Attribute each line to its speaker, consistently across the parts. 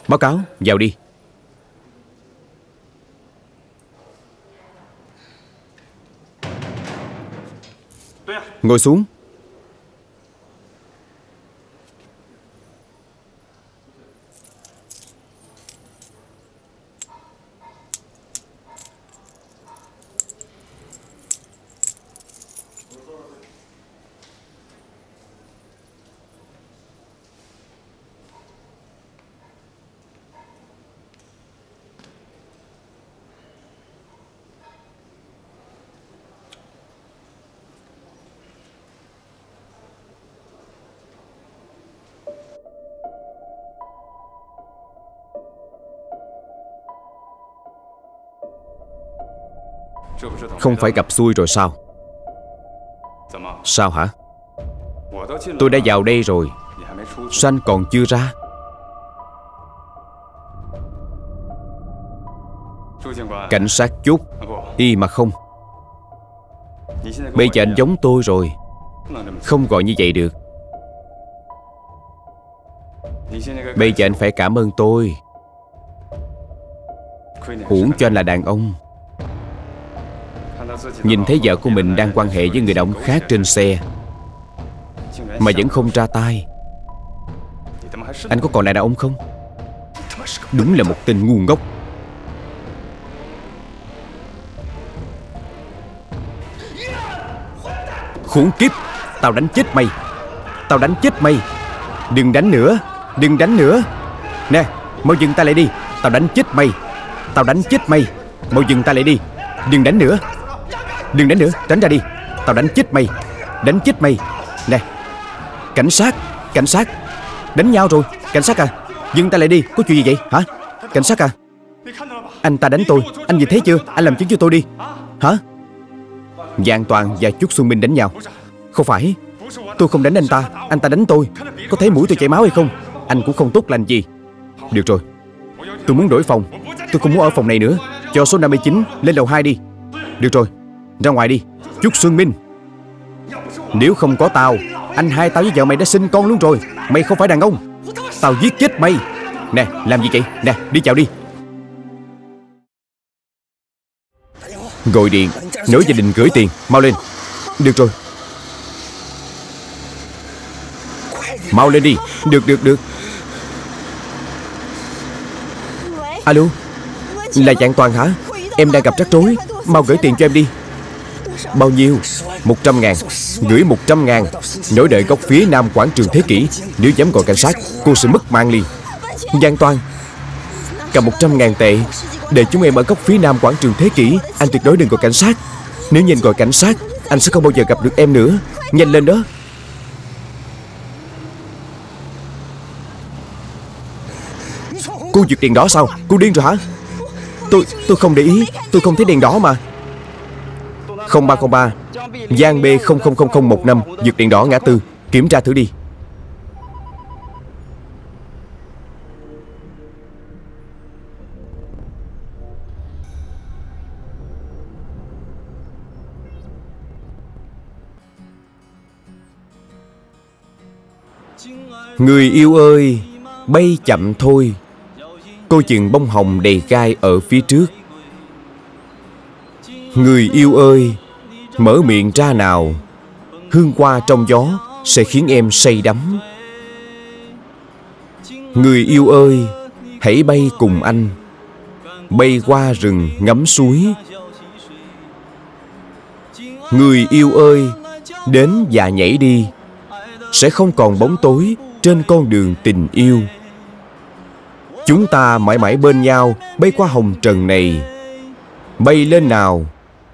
Speaker 1: Báo cáo, vào đi. Ngồi xuống. Không phải gặp xui rồi sao? Sao hả? Tôi đã vào đây rồi, sao anh còn chưa ra? Cảnh sát Chốt. Y mà không. Bây giờ anh giống tôi rồi, không gọi như vậy được. Bây giờ anh phải cảm ơn tôi. Uổng cho anh là đàn ông, nhìn thấy vợ của mình đang quan hệ với người đàn ông khác trên xe mà vẫn không ra tay. Anh có còn là đàn ông không? Đúng là một tên ngu ngốc. Khốn kiếp, tao đánh chết mày. Tao đánh chết mày. Đừng đánh nữa, đừng đánh nữa. Nè, mau dừng tay lại đi. Tao đánh chết mày. Tao đánh chết mày. Mau dừng tay lại đi. Đừng đánh nữa. Đừng đánh nữa, tránh ra đi. Tao đánh chết mày. Đánh chết mày. Nè, cảnh sát, cảnh sát. Đánh nhau rồi, cảnh sát à. Dừng tay lại đi, có chuyện gì vậy hả? Cảnh sát à, anh ta đánh tôi. Anh nhìn thấy chưa? Anh làm chứng cho tôi đi. Hả? Giang Toàn và Chúc Xuân Minh đánh nhau. Không phải, tôi không đánh anh ta đánh tôi. Có thấy mũi tôi chảy máu hay không? Anh cũng không tốt lành gì. Được rồi, tôi muốn đổi phòng. Tôi không muốn ở phòng này nữa. Cho số 59 lên lầu 2 đi. Được rồi, ra ngoài đi. Chúc Xuân Minh, nếu không có tao, anh hai tao với vợ mày đã sinh con luôn rồi. Mày không phải đàn ông. Tao giết chết mày. Nè, làm gì vậy? Nè, đi chào đi. Gọi điện nói gia đình gửi tiền. Mau lên. Được rồi. Mau lên đi. Được. Alo, là Giang Toàn hả? Em đang gặp rắc rối. Mau gửi tiền cho em đi. Bao nhiêu? 100.000. Gửi 100.000. Nổi đợi góc phía nam quảng trường Thế Kỷ. Nếu dám gọi cảnh sát, cô sẽ mất mạng liền. Giang Toàn, cầm 100.000 tệ để chúng em ở góc phía nam quảng trường Thế Kỷ. Anh tuyệt đối đừng gọi cảnh sát. Nếu nhanh gọi cảnh sát, anh sẽ không bao giờ gặp được em nữa. Nhanh lên đó. Cô vượt đèn đỏ sao? Cô điên rồi hả? Tôi không để ý. Tôi không thấy đèn đỏ mà. 0303 Giang B 000015 vượt đèn đỏ ngã tư. Kiểm tra thử đi. Người yêu ơi, bay chậm thôi. Coi chừng bông hồng đầy gai ở phía trước. Người yêu ơi, mở miệng ra nào. Hương hoa trong gió sẽ khiến em say đắm. Người yêu ơi, hãy bay cùng anh. Bay qua rừng ngắm suối. Người yêu ơi, đến và nhảy đi. Sẽ không còn bóng tối trên con đường tình yêu. Chúng ta mãi mãi bên nhau, bay qua hồng trần này. Bay lên nào.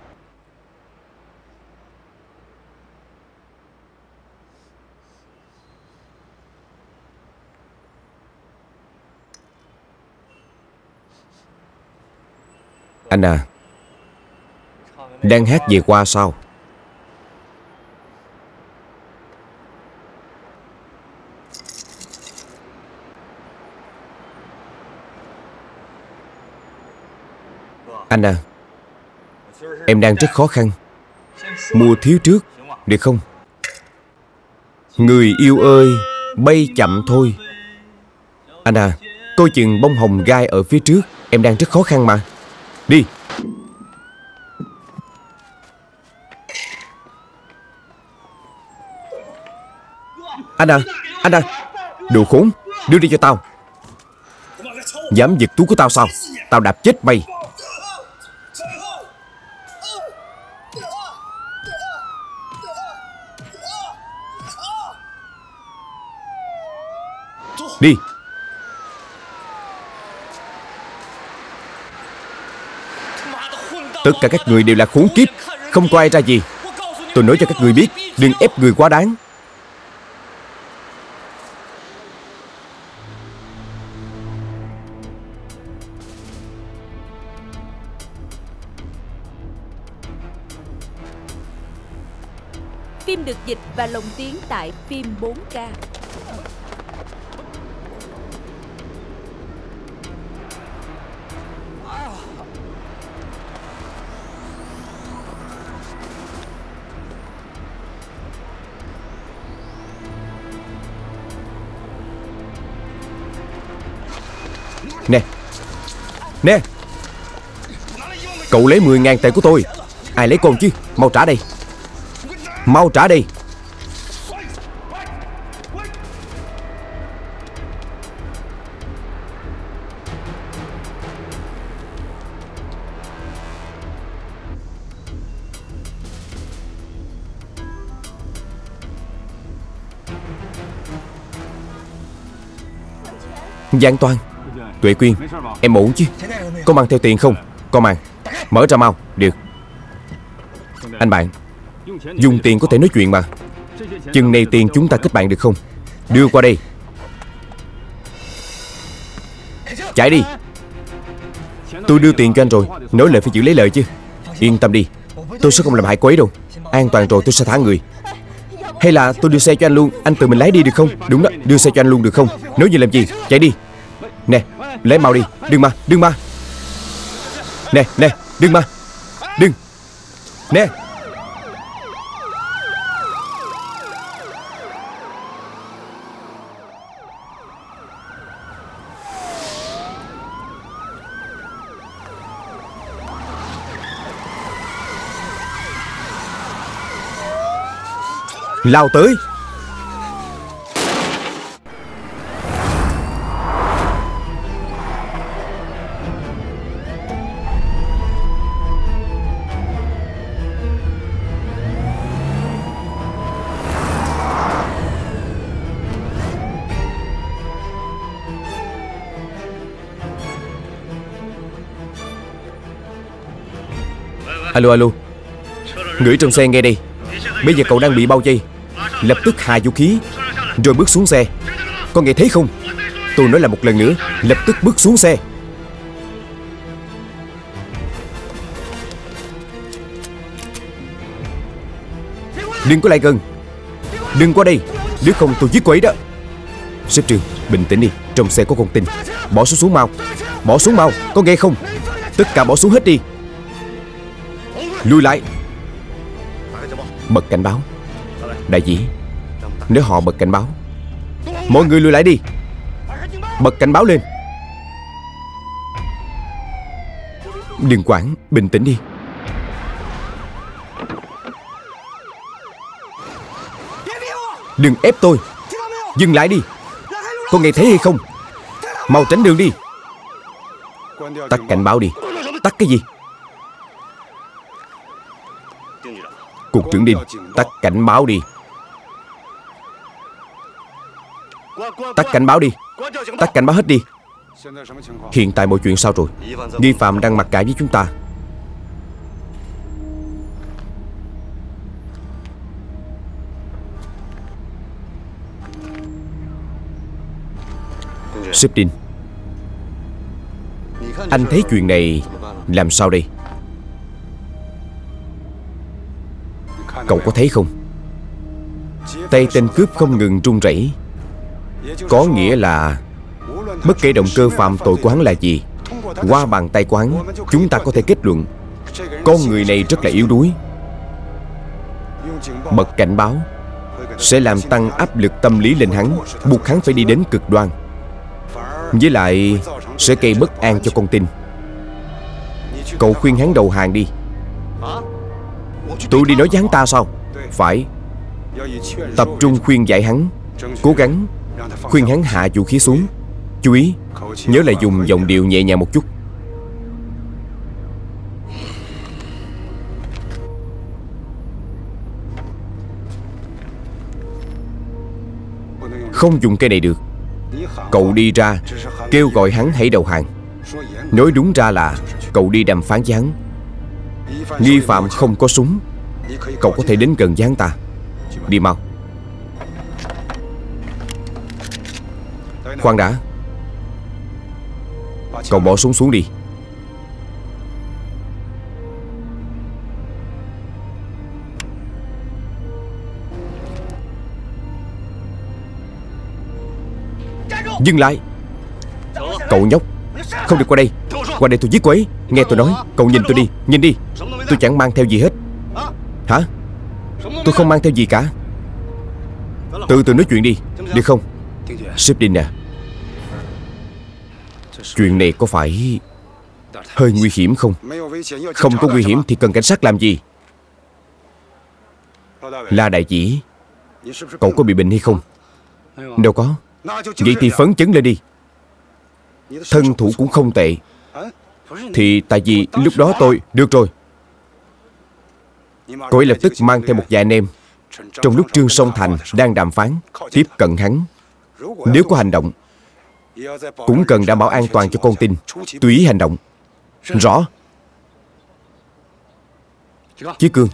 Speaker 1: Anh à, đang hát về qua sao? Anh à, em đang rất khó khăn. Mua thiếu trước, được không? Người yêu ơi, bay chậm thôi. Anh à, Coi chừng bông hồng gai ở phía trước. Em đang rất khó khăn mà. Đi. Anh à, đồ khốn, đưa đi cho tao. Dám giật túi của tao sao? Tao đạp chết mày. Đi. Tất cả các người đều là khốn kiếp, không có ai ra gì. Tôi nói cho các người biết, đừng ép người quá đáng.
Speaker 2: Phim được dịch và lồng tiếng tại Phim 4K.
Speaker 1: Nè, nè, cậu lấy 10.000 tệ của tôi. Ai lấy con chứ? Mau trả đây. Mau trả đây. Giang Toan, Tuệ Quyên, em ổn chứ? Có mang theo tiền không? Có mang. Mở ra mau. Được. Anh bạn, dùng tiền có thể nói chuyện mà. Chừng này tiền chúng ta kết bạn được không? Đưa qua đây. Chạy đi. Tôi đưa tiền cho anh rồi, nói lời phải giữ lấy lời chứ. Yên tâm đi, tôi sẽ không làm hại cô ấy đâu. An toàn rồi tôi sẽ thả người. Hay là tôi đưa xe cho anh luôn, anh tự mình lái đi được không? Đúng đó, đưa xe cho anh luôn được không? Nói gì làm gì, chạy đi. Nè, lấy mau đi, đừng mà, đừng mà. Nè, nè, đừng mà. Đừng. Nè. Lao tới. Alo, alo. Người trong xe nghe đây. Bây giờ cậu đang bị bao vây. Lập tức hạ vũ khí rồi bước xuống xe. Có nghe thấy không? Tôi nói là một lần nữa. Lập tức bước xuống xe. Đừng có lại gần. Đừng qua đây. Nếu không tôi giết cô ấy đó. Sếp Trương, bình tĩnh đi. Trong xe có con tin. Bỏ xuống mau. Bỏ xuống mau. Có nghe không? Tất cả bỏ xuống hết đi. Lùi lại. Bật cảnh báo. Đại dĩ, nếu họ bật cảnh báo, mọi người lùi lại đi. Bật cảnh báo lên. Đừng quản, bình tĩnh đi. Đừng ép tôi. Dừng lại đi. Có nghe thấy hay không? Mau tránh đường đi. Tắt cảnh báo đi. Tắt cái gì? Cục trưởng Đinh, tắt cảnh báo đi. Tắt cảnh báo đi. Tắt cảnh báo hết đi. Hiện tại mọi chuyện sao rồi? Nghi phạm đang mặc cả với chúng ta. Sếp Đinh, anh thấy chuyện này làm sao đây? Cậu có thấy không? Tay tên cướp không ngừng run rẩy. Có nghĩa là bất kể động cơ phạm tội của hắn là gì, qua bàn tay của hắn, chúng ta có thể kết luận con người này rất là yếu đuối. Bật cảnh báo sẽ làm tăng áp lực tâm lý lên hắn, buộc hắn phải đi đến cực đoan. Với lại sẽ gây bất an cho con tin. Cậu khuyên hắn đầu hàng đi. Tôi đi nói với hắn ta sao? Phải. Tập trung khuyên giải hắn. Cố gắng khuyên hắn hạ vũ khí xuống. Chú ý, nhớ là dùng giọng điệu nhẹ nhàng một chút. Không dùng cây này được. Cậu đi ra kêu gọi hắn hãy đầu hàng. Nói đúng ra là cậu đi đàm phán với hắn. Nghi phạm không có súng, cậu có thể đến gần với hắn ta. Đi mau. Khoan đã. Cậu bỏ súng xuống đi. Dừng lại. Cậu nhóc, không được qua đây. Qua đây tôi giết cô ấy. Nghe tôi nói. Cậu nhìn tôi đi. Nhìn đi. Tôi chẳng mang theo gì hết. Hả? Tôi không mang theo gì cả. Từ từ nói chuyện đi. Được không? Sếp Đinh à, chuyện này có phải hơi nguy hiểm không? Không có nguy hiểm thì cần cảnh sát làm gì? La đại chỉ, cậu có bị bệnh hay không? Đâu có. Vậy thì phấn chấn lên đi. Thân thủ cũng không tệ. Thì tại vì lúc đó tôi... Được rồi. Cô ấy lập tức mang theo một vài anh em. Trong lúc Trương Song Thành đang đàm phán, tiếp cận hắn. Nếu có hành động, cũng cần đảm bảo an toàn cho con tin. Tùy ý hành động. Rõ. Chí Cương.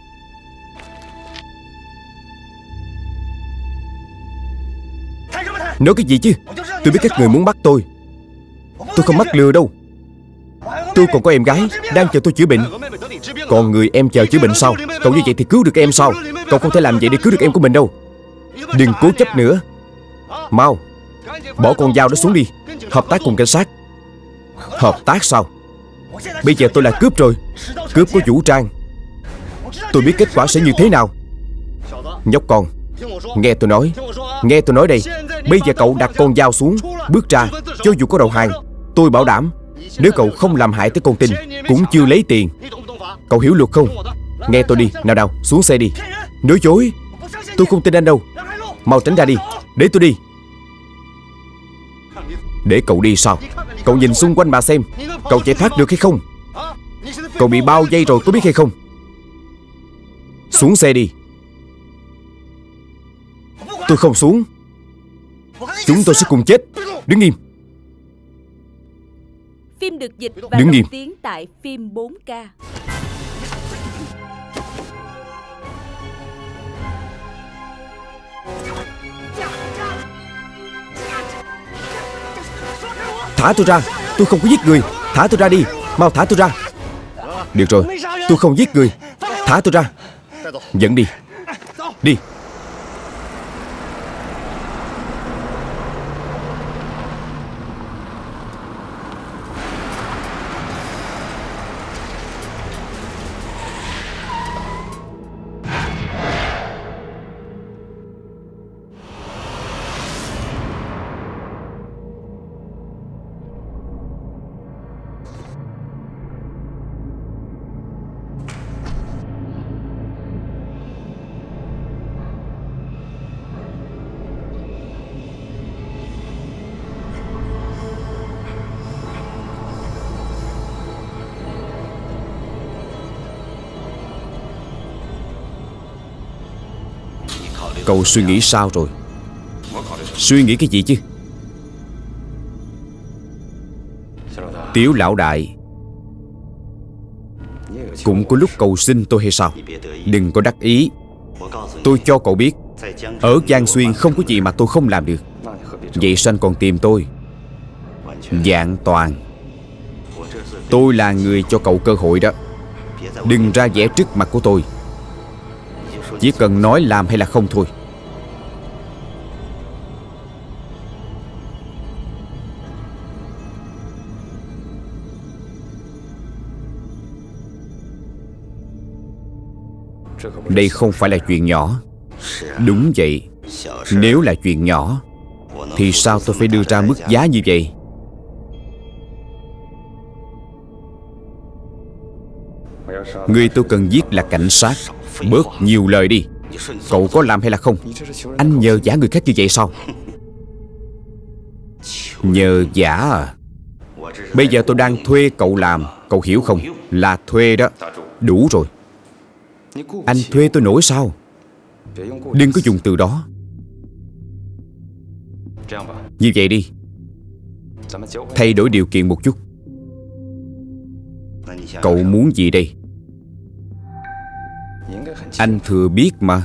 Speaker 1: Nói cái gì chứ? Tôi biết các người muốn bắt tôi. Tôi không mắc lừa đâu. Tôi còn có em gái đang chờ tôi chữa bệnh. Còn người em chờ chữa bệnh sao? Cậu như vậy thì cứu được em sao? Cậu không thể làm vậy để cứu được em của mình đâu. Đừng cố chấp nữa. Mau bỏ con dao đó xuống đi. Hợp tác cùng cảnh sát. Hợp tác sao? Bây giờ tôi là cướp rồi. Cướp có vũ trang. Tôi biết kết quả sẽ như thế nào. Nhóc con, nghe tôi nói. Nghe tôi nói đây. Bây giờ cậu đặt con dao xuống, bước ra. Cho dù có đầu hàng, tôi bảo đảm nếu cậu không làm hại tới con tin, cũng chưa lấy tiền. Cậu hiểu luật không? Nghe tôi đi. Nào nào, xuống xe đi. Nói dối. Tôi không tin anh đâu. Mau tránh ra đi. Để tôi đi. Để cậu đi sao? Cậu nhìn xung quanh mà xem. Cậu chạy thoát được hay không? Cậu bị bao vây rồi có biết hay không? Xuống xe đi. Tôi không xuống. Chúng tôi sẽ cùng chết. Đứng im.
Speaker 2: Phim được dịch và
Speaker 1: Đứng
Speaker 2: lồng
Speaker 1: im.
Speaker 2: tiếng tại phim 4K.
Speaker 1: Thả tôi ra. Tôi không có giết người. Thả tôi ra đi. Mau thả tôi ra. Được rồi, tôi không giết người. Thả tôi ra. Dẫn đi. Đi. Cậu suy nghĩ sao rồi? Suy nghĩ cái gì chứ? Tiểu lão đại, cũng có lúc cầu xin tôi hay sao? Đừng có đắc ý. Tôi cho cậu biết, ở Giang Xuyên không có gì mà tôi không làm được. Vậy sao anh còn tìm tôi? Vạn Toàn, tôi là người cho cậu cơ hội đó. Đừng ra vẻ trước mặt của tôi. Chỉ cần nói làm hay là không thôi. Đây không phải là chuyện nhỏ. Đúng vậy. Nếu là chuyện nhỏ, thì sao tôi phải đưa ra mức giá như vậy? Người tôi cần giết là cảnh sát. Bớt nhiều lời đi. Cậu có làm hay là không? Anh nhờ vả người khác như vậy sao? Nhờ vả à? Bây giờ tôi đang thuê cậu làm. Cậu hiểu không? Là thuê đó. Đủ rồi. Anh thuê tôi nổi sao? Đừng có dùng từ đó. Như vậy đi, thay đổi điều kiện một chút. Cậu muốn gì đây? Anh thừa biết mà.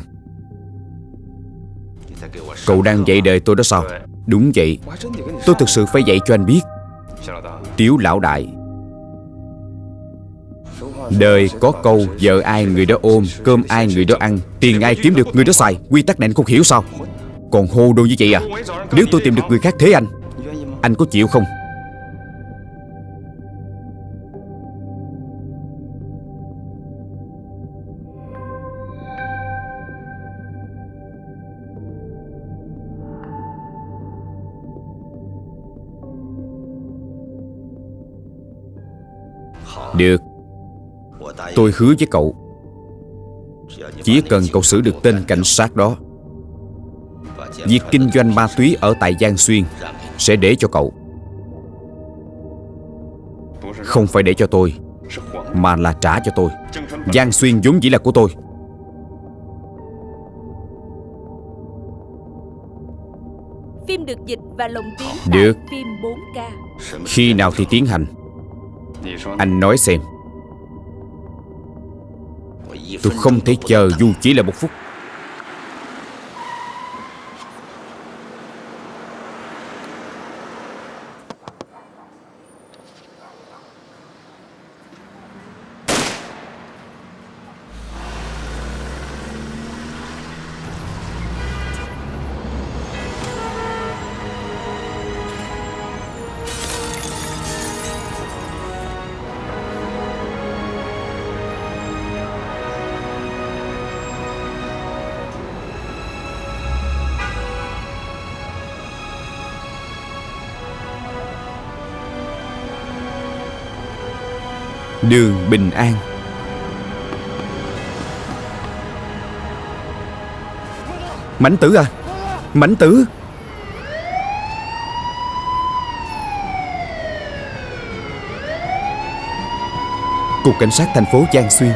Speaker 1: Cậu đang dạy đời tôi đó sao? Đúng vậy. Tôi thực sự phải dạy cho anh biết. Tiếu lão đại, đời có câu vợ ai người đó ôm, cơm ai người đó ăn, tiền ai kiếm được người đó xài. Quy tắc này anh không hiểu sao? Còn hồ đồ như vậy à? Nếu tôi tìm được người khác thế anh có chịu không? Được. Tôi hứa với cậu, chỉ cần cậu xử được tên cảnh sát đó, việc kinh doanh ma túy ở tại Giang Xuyên sẽ để cho cậu. Không phải để cho tôi, mà là trả cho tôi. Giang Xuyên vốn dĩ là của tôi.
Speaker 2: Phim được dịch và lồng tiếng
Speaker 1: Được.
Speaker 2: tại phim 4K.
Speaker 1: Khi nào thì tiến hành? Anh nói xem. Tôi không thể chờ dù chỉ là 1 phút. Đường Bình An. Mãnh Tử à? Mãnh Tử! Cục Cảnh sát thành phố Giang Xuyên.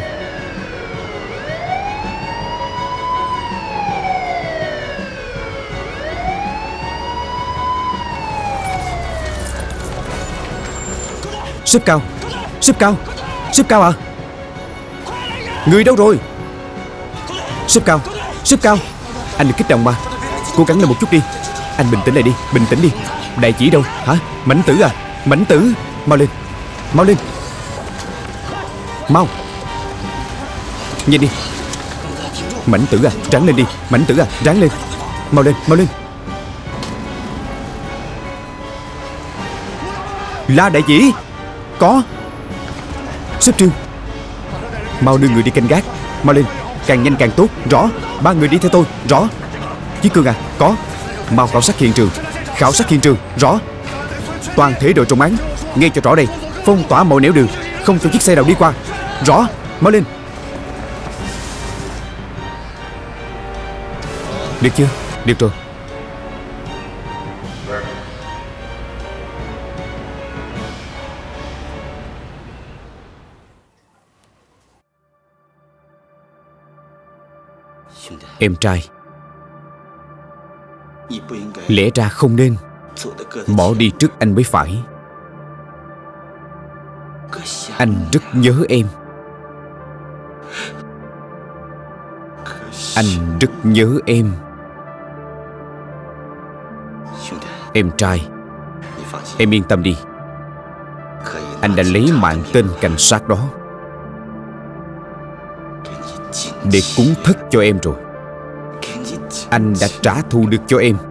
Speaker 1: Sếp Cao! Sếp Cao! Sếp Cao à? Người đâu rồi? Sếp Cao! Sếp Cao! Anh đừng kích động mà. Cố gắng lên một chút đi. Anh bình tĩnh lại đi. Bình tĩnh đi. Đại chỉ đâu? Hả? Mãnh Tử à? Mãnh Tử! Mau lên. Mau lên. Mau. Nhanh đi. Mãnh Tử à? Ráng lên đi. Mãnh Tử à? Ráng lên. Mau lên. Mau lên. La đại chỉ. Có. Sếp Trương, mau đưa người đi canh gác. Mau lên. Càng nhanh càng tốt. Rõ. 3 người đi theo tôi. Rõ. Chí Cương à? Có. Mau khảo sát hiện trường. Khảo sát hiện trường. Rõ. Toàn thể đội trọng án nghe cho rõ đây. Phong tỏa mọi nẻo đường, không cho chiếc xe nào đi qua. Rõ. Mau lên. Được chưa? Được rồi. Em trai, lẽ ra không nên bỏ đi trước anh mới phải. Anh rất nhớ em. Anh rất nhớ em. Em trai, em yên tâm đi. Anh đã lấy mạng tên cảnh sát đó để cúng thất cho em rồi. Anh đã trả thù được cho em.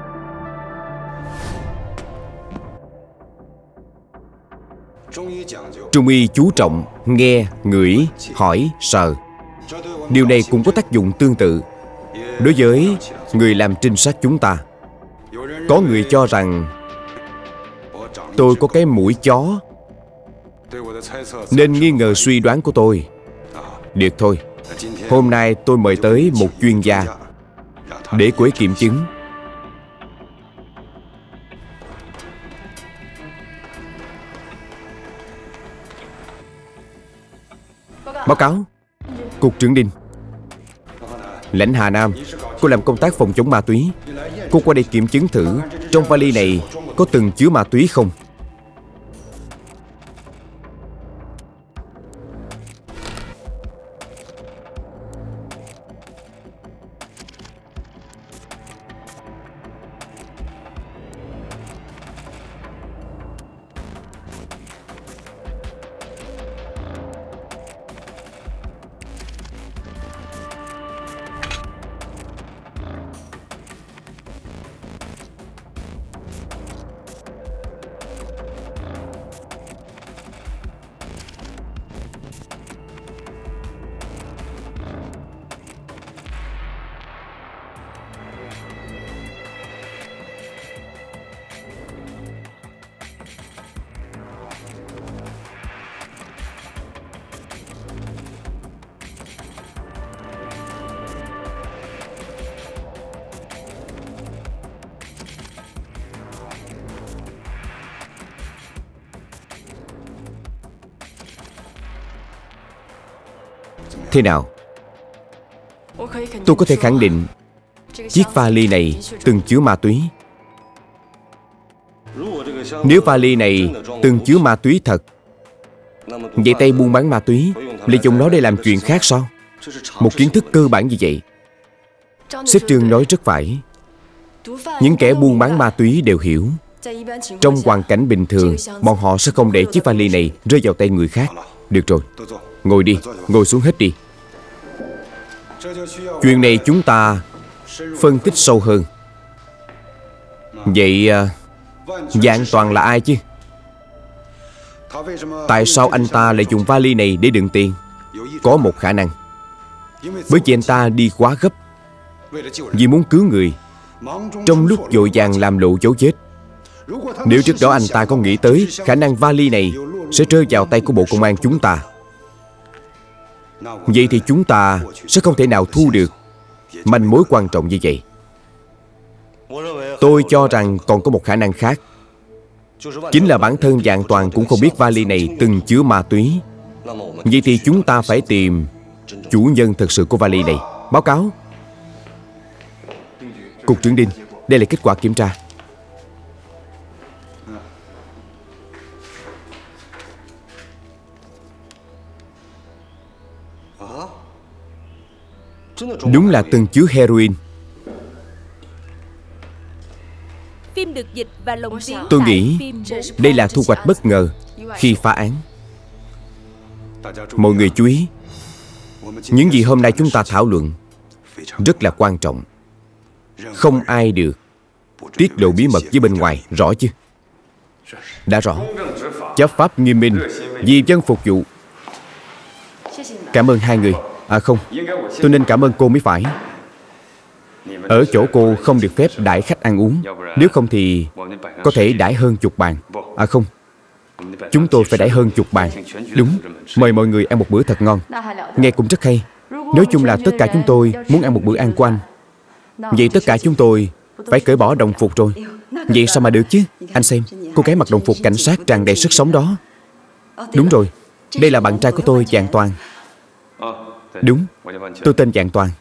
Speaker 1: Trung y chú trọng nghe, ngửi, hỏi, sờ. Điều này cũng có tác dụng tương tự đối với người làm trinh sát chúng ta. Có người cho rằng tôi có cái mũi chó nên nghi ngờ suy đoán của tôi. Được thôi, hôm nay tôi mời tới một chuyên gia để cô ấy kiểm chứng. Báo cáo Cục trưởng Đinh. Lãnh Hà Nam, cô làm công tác phòng chống ma túy. Cô qua đây kiểm chứng thử trong vali này có từng chứa ma túy không? Thế nào? Tôi có thể khẳng định chiếc vali này từng chứa ma túy. Nếu vali này từng chứa ma túy thật, vậy tay buôn bán ma túy lại dùng nó để làm chuyện khác sao? Một kiến thức cơ bản như vậy. Sếp Trương nói rất phải. Những kẻ buôn bán ma túy đều hiểu, trong hoàn cảnh bình thường bọn họ sẽ không để chiếc vali này rơi vào tay người khác. Được rồi, ngồi đi, ngồi xuống hết đi. Chuyện này chúng ta phân tích sâu hơn. Vậy Vạn Toàn là ai chứ? Tại sao anh ta lại dùng vali này để đựng tiền? Có một khả năng bởi vì anh ta đi quá gấp, vì muốn cứu người, trong lúc vội vàng làm lộ dấu vết. Nếu trước đó anh ta có nghĩ tới khả năng vali này sẽ rơi vào tay của bộ công an chúng ta, vậy thì chúng ta sẽ không thể nào thu được manh mối quan trọng như vậy. Tôi cho rằng còn có một khả năng khác, chính là bản thân Vạn Toàn cũng không biết vali này từng chứa ma túy. Vậy thì chúng ta phải tìm chủ nhân thật sự của vali này. Báo cáo Cục trưởng Đinh, đây là kết quả kiểm tra. Đúng là từng chứa heroin.
Speaker 2: Phim được dịch và lồng tiếng
Speaker 1: Tôi
Speaker 2: tại
Speaker 1: nghĩ
Speaker 2: phim 4.
Speaker 1: đây là thu hoạch bất ngờ khi phá án. Mọi người chú ý, những gì hôm nay chúng ta thảo luận rất là quan trọng. Không ai được tiết lộ bí mật với bên ngoài, rõ chứ? Đã rõ. Chấp pháp nghiêm minh, vì dân phục vụ. Cảm ơn hai người. À không, tôi nên cảm ơn cô mới phải. Ở chỗ cô không được phép đãi khách ăn uống, nếu không thì có thể đãi hơn chục bàn. À không, chúng tôi phải đãi hơn chục bàn. Đúng, mời mọi người ăn một bữa thật ngon. Nghe cũng rất hay. Nói chung là tất cả chúng tôi muốn ăn một bữa ăn của anh. Vậy tất cả chúng tôi phải cởi bỏ đồng phục rồi. Vậy sao mà được chứ? Anh xem, cô gái mặc đồng phục cảnh sát tràn đầy sức sống đó. Đúng rồi, đây là bạn trai của tôi, Vạn Toàn. Đúng, tôi tên Vạn Toàn.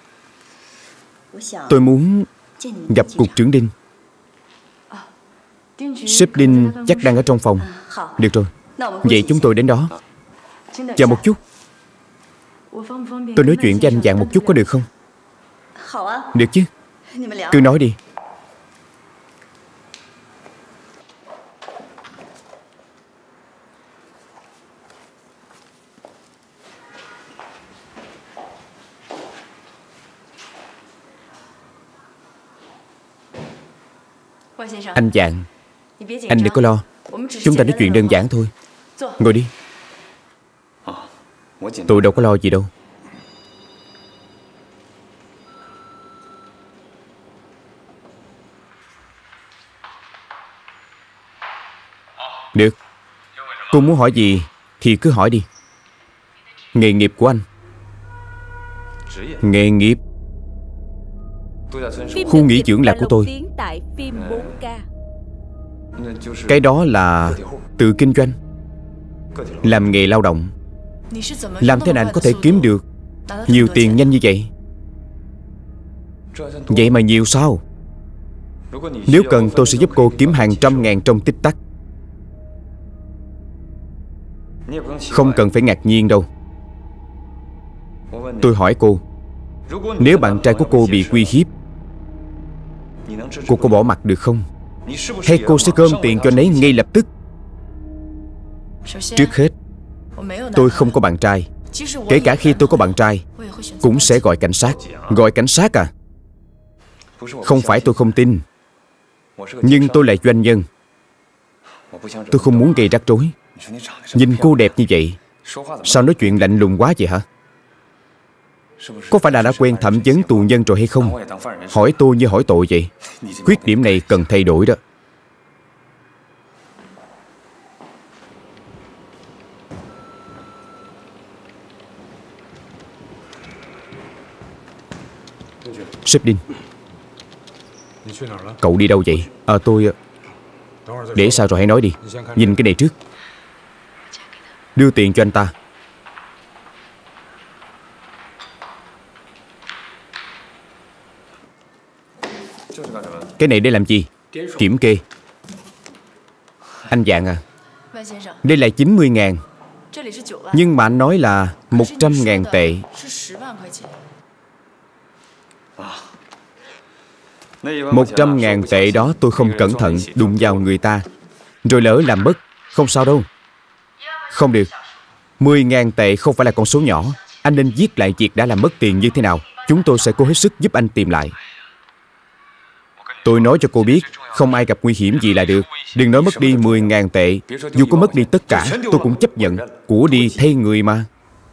Speaker 1: Tôi muốn gặp Cục trưởng Đinh. Sếp Đinh chắc đang ở trong phòng. Được rồi, vậy chúng tôi đến đó. Chờ một chút, tôi nói chuyện với anh Vạn một chút có được không? Được chứ, cứ nói đi. Anh Vạn, anh đừng có lo. Chúng ta nói chuyện đơn giản thôi. Ngồi đi. Tôi đâu có lo gì đâu. Được. Cô muốn hỏi gì thì cứ hỏi đi. Nghề nghiệp của anh. Nghề nghiệp.
Speaker 2: Phim
Speaker 1: Khu
Speaker 2: được
Speaker 1: nghỉ
Speaker 2: dịch
Speaker 1: dưỡng là
Speaker 2: và
Speaker 1: của tôi.
Speaker 2: lồng tiếng tại phim 4K.
Speaker 1: Cái đó là tự kinh doanh, làm nghề lao động. Làm thế nào anh có thể kiếm được nhiều tiền nhanh như vậy? Vậy mà nhiều sao? Nếu cần tôi sẽ giúp cô kiếm hàng trăm ngàn trong tích tắc. Không cần phải ngạc nhiên đâu. Tôi hỏi cô, nếu bạn trai của cô bị uy hiếp, cô có bỏ mặt được không? Hay cô sẽ gom tiền cho anh ấy ngay lập tức? Trước hết, tôi không có bạn trai. Kể cả khi tôi có bạn trai, cũng sẽ gọi cảnh sát. Gọi cảnh sát à? Không phải tôi không tin, nhưng tôi là doanh nhân. Tôi không muốn gây rắc rối. Nhìn cô đẹp như vậy, sao nói chuyện lạnh lùng quá vậy hả? Có phải là đã quen thẩm vấn tù nhân rồi hay không? Hỏi tôi như hỏi tội vậy. Khuyết điểm này cần thay đổi đó. Sếp Đinh, cậu đi đâu vậy? Tôi... Để sao rồi hãy nói đi. Nhìn cái này trước. Đưa tiền cho anh ta. Cái này để làm gì? Kiểm kê. Anh Dạng à, đây là 90.000. Nhưng mà anh nói là 100.000 tệ. 100.000 tệ đó tôi không cẩn thận đụng vào người ta, rồi lỡ làm mất. Không sao đâu. Không được. 10.000 tệ không phải là con số nhỏ. Anh nên viết lại việc đã làm mất tiền như thế nào. Chúng tôi sẽ cố hết sức giúp anh tìm lại. Tôi nói cho cô biết, không ai gặp nguy hiểm gì là được. Đừng nói mất đi 10.000 tệ. Dù có mất đi tất cả, tôi cũng chấp nhận. Của đi thay người mà.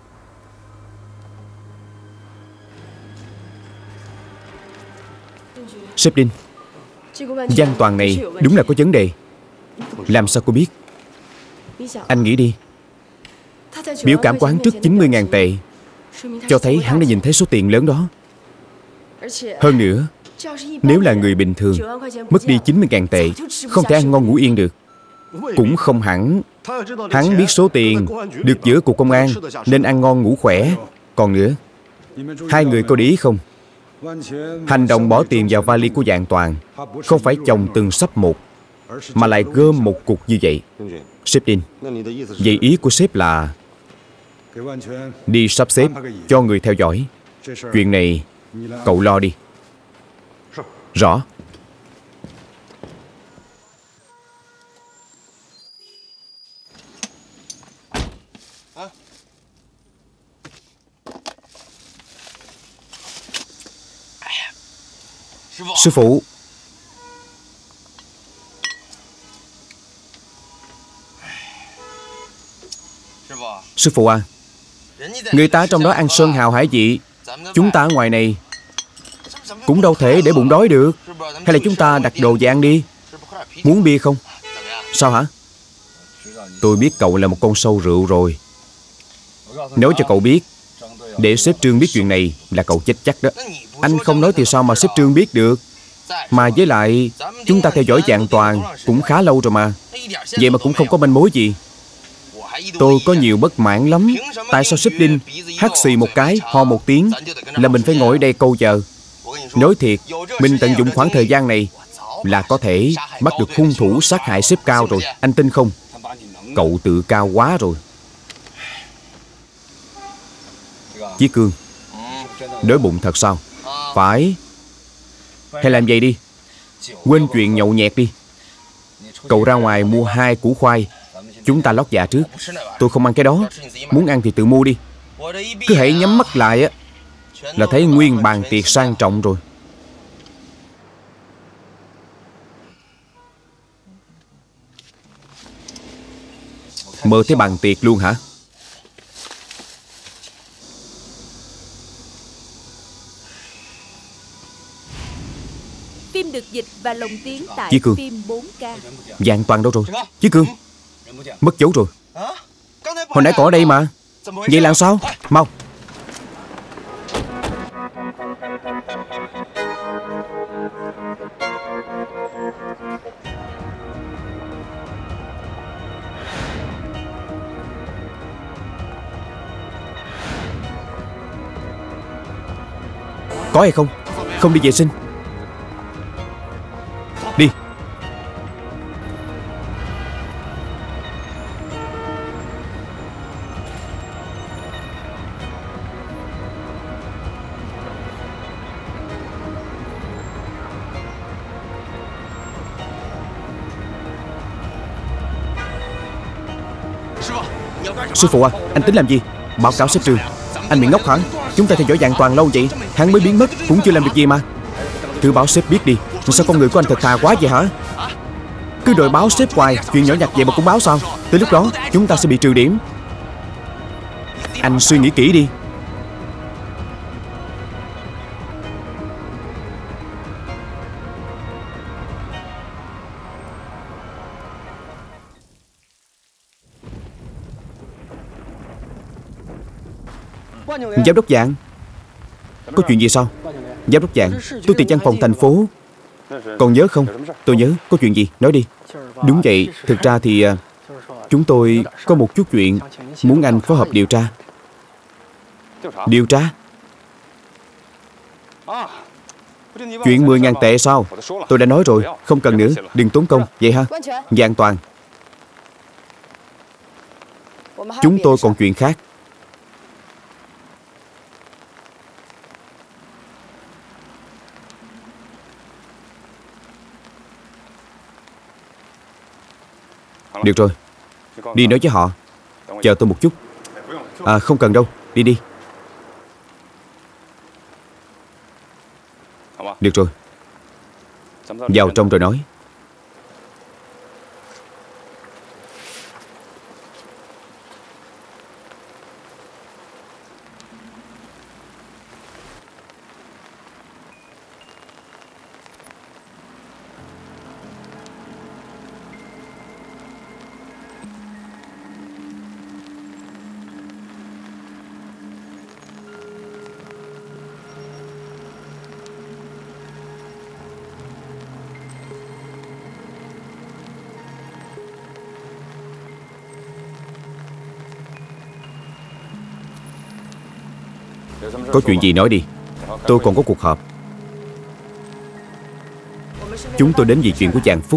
Speaker 1: Sếp Đinh, Văn Toàn này đúng là có vấn đề. Làm sao cô biết? Anh nghĩ đi. Biểu cảm của hắn trước 90.000 tệ cho thấy hắn đã nhìn thấy số tiền lớn đó. Hơn nữa, nếu là người bình thường, mất đi 90.000 tệ không thể ăn ngon ngủ yên được. Cũng không hẳn. Hắn biết số tiền được giữa cục công an nên ăn ngon ngủ khỏe. Còn nữa, hai người có để ý không? Hành động bỏ tiền vào vali của Vạn Toàn không phải chồng từng sắp một, mà lại gom một cục như vậy. Sếp Đinh, vậy ý của sếp là đi sắp xếp cho người theo dõi. Chuyện này cậu lo đi. Rõ. Sư phụ. Sư phụ à, người ta trong đó ăn sơn hào hải vị, chúng ta ở ngoài này cũng đâu thể để bụng đói được. Hay là chúng ta đặt đồ về ăn đi. Muốn bia không? Sao hả? Tôi biết cậu là một con sâu rượu rồi. Nói cho cậu biết, để sếp Trương biết chuyện này là cậu chết chắc đó. Anh không nói thì sao mà sếp Trương biết được. Mà với lại, chúng ta theo dõi Vạn Toàn cũng khá lâu rồi mà. Vậy mà cũng không có manh mối gì. Tôi có nhiều bất mãn lắm. Tại sao sếp Đinh hắt xì một cái, ho một tiếng là mình phải ngồi ở đây câu chờ? Nói thiệt, mình tận dụng khoảng thời gian này là có thể bắt được hung thủ sát hại sếp Cao rồi. Anh tin không? Cậu tự cao quá rồi. Chí Cương, đói bụng thật sao? Phải. Hay làm vậy đi, quên chuyện nhậu nhẹt đi. Cậu ra ngoài mua 2 củ khoai, chúng ta lót dạ trước. Tôi không ăn cái đó. Muốn ăn thì tự mua đi. Cứ hãy nhắm mắt lại á là thấy nguyên bàn tiệc sang trọng rồi. Mơ thấy bàn tiệc luôn hả?
Speaker 2: Phim được dịch và lồng tiếng tại
Speaker 1: Chí Cương.
Speaker 2: phim 4K.
Speaker 1: Vạn Toàn đâu rồi? Chí Cương, Mất dấu rồi. Hồi nãy còn ở đây mà. Vậy làm sao? Mau. Có hay không? Không đi vệ sinh. Đi. Sư phụ à, anh tính làm gì? Báo cáo sếp trường. Anh bị ngốc hả? Chúng ta theo dõi Giang Toàn lâu vậy, hắn mới biến mất cũng chưa làm được gì mà. Thử báo sếp biết đi. Sao con người của anh thật thà quá vậy hả? Cứ đòi báo sếp hoài, chuyện nhỏ nhặt vậy mà cũng báo sao? Tới lúc đó chúng ta sẽ bị trừ điểm. Anh suy nghĩ kỹ đi. Giám đốc Dạng, có chuyện gì sao? Giám đốc Dạng, tôi tìm văn phòng thành phố. Còn nhớ không? Tôi nhớ. Có chuyện gì? Nói đi. Đúng vậy, thực ra thì chúng tôi có một chút chuyện muốn anh phối hợp điều tra. Điều tra? Chuyện 10.000 tệ sao? Tôi đã nói rồi, không cần nữa, đừng tốn công. Vậy ha? Dạng Toàn, chúng tôi còn chuyện khác. Được rồi, đi nói với họ. Chờ tôi một chút. À, không cần đâu, đi đi. Được rồi, vào trong rồi nói. Có chuyện gì nói đi. Tôi còn có cuộc họp. Chúng tôi đến vì chuyện của Giang Phúc.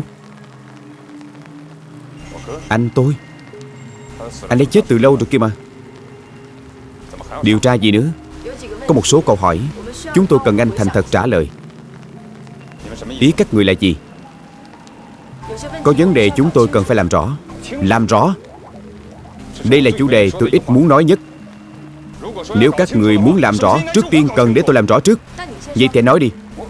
Speaker 1: Anh tôi, anh ấy chết từ lâu rồi kia mà. Điều tra gì nữa? Có một số câu hỏi chúng tôi cần anh thành thật trả lời. Ý các người là gì? Có vấn đề chúng tôi cần phải làm rõ. Làm rõ? Đây là chủ đề tôi ít muốn nói nhất. Nếu các người muốn làm rõ, trước tiên cần để tôi làm rõ trước. Vậy thì nói đi.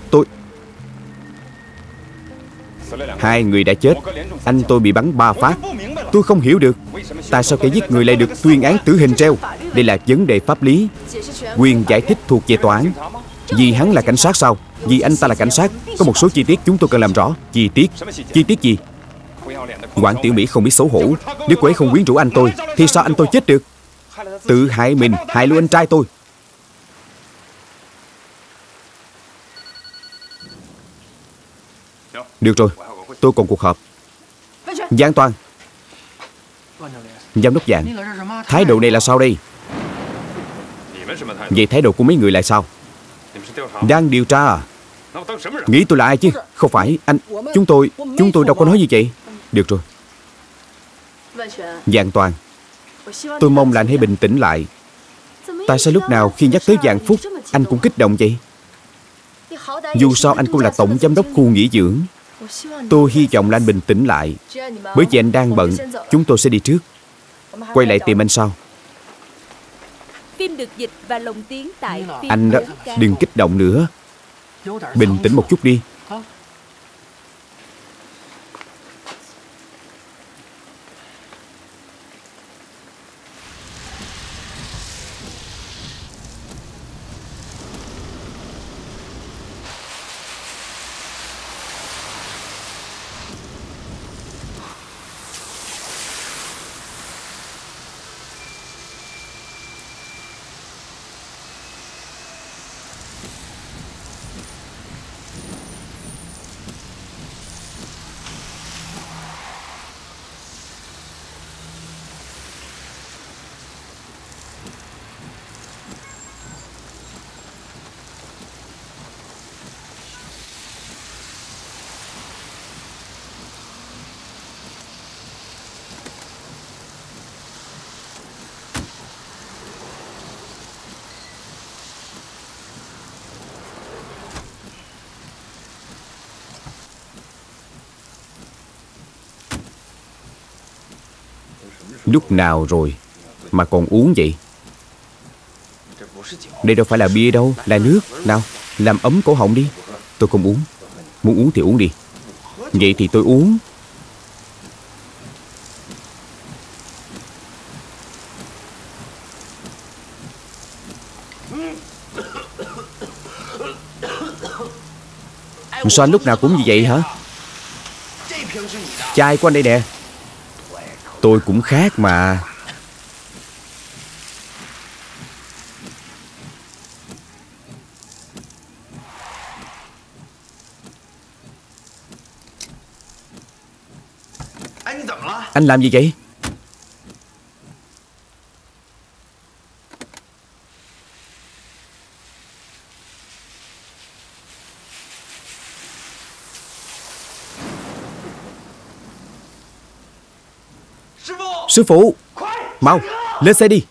Speaker 1: Hai người đã chết. Anh tôi bị bắn 3 phát. Tôi không hiểu được tại sao kẻ giết người lại được tuyên án tử hình treo. Đây là vấn đề pháp lý. Quyền giải thích thuộc về tòa án. Vì hắn là cảnh sát sao? Vì anh ta là cảnh sát. Có một số chi tiết chúng tôi cần làm rõ. Chi tiết? Chi tiết gì? Quản Tiểu Mỹ không biết xấu hổ. Nếu cô ấy không quyến rũ anh tôi thì sao anh tôi chết được? Tự hại mình, hại luôn anh trai tôi. Được rồi, tôi còn cuộc họp. Giang Toàn, giám đốc Giang, thái độ này là sao đây? Vậy thái độ của mấy người là sao? Đang điều tra à? Nghĩ tôi là ai chứ? Không phải, anh. Chúng tôi đâu có nói như vậy. Được rồi. Giang Toàn, tôi mong là anh hãy bình tĩnh lại. Tại sao lúc nào khi nhắc tới Giang Phúc anh cũng kích động vậy? Dù sao anh cũng là tổng giám đốc khu nghỉ dưỡng. Tôi hy vọng là anh bình tĩnh lại. Bởi vì anh đang bận. Chúng tôi sẽ đi trước. Quay lại tìm anh sau.
Speaker 2: Phim được dịch và lồng tiếng tại phim
Speaker 1: anh đó, đừng kích động nữa. Bình tĩnh một chút đi. Lúc nào rồi mà còn uống vậy? Đây đâu phải là bia đâu, là nước. Nào, làm ấm cổ họng đi. Tôi không uống. Muốn uống thì uống đi. Vậy thì tôi uống. Sao anh lúc nào cũng như vậy hả? Chai của anh đây nè. Tôi cũng khác mà. Anh làm gì vậy? Sư phụ, mau, lên xe đi.